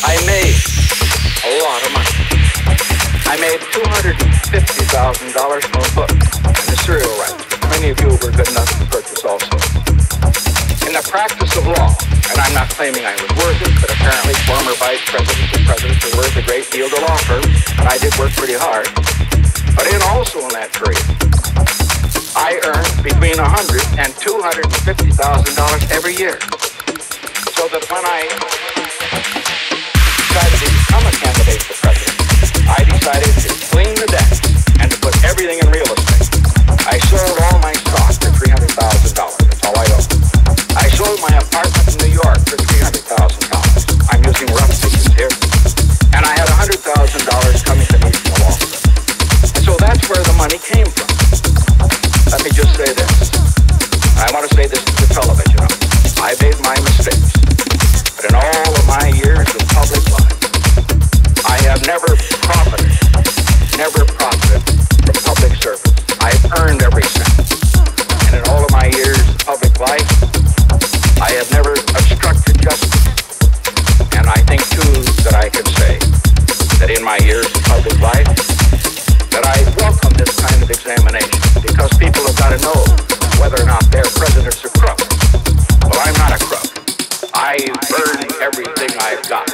I made a lot of money. I made $250,000 from a book and the serial rights. Many of you were good enough to purchase also. In the practice of law, and I'm not claiming I was worth it, but apparently former vice presidents and presidents are worth a great deal to law firms, and I did work pretty hard. But also in that period, I earned between $100,000 and $250,000 every year. So that when I decided to become a candidate for president, I decided to clean the deck and to put everything in real estate. I sold all my stock for $300,000. That's all I own. I sold my apartment in New York for $300,000. I'm using rough figures here. And I had $100,000 coming to me from the law firm. And so that's where the money came from. Let me just say this. I want to say this to the television. I made my mistakes. But in all of my years of public life, I have never profited from public service. I've earned every cent. And in all of my years of public life, I have never obstructed justice. And I think, too, that I can say that in my years of public life, that I welcome this kind of examination, because people have got to know whether or not their presidents are crooks. Well, I'm not a crook. I've earned everything I've got.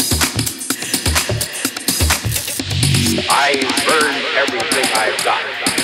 I've earned everything I've got.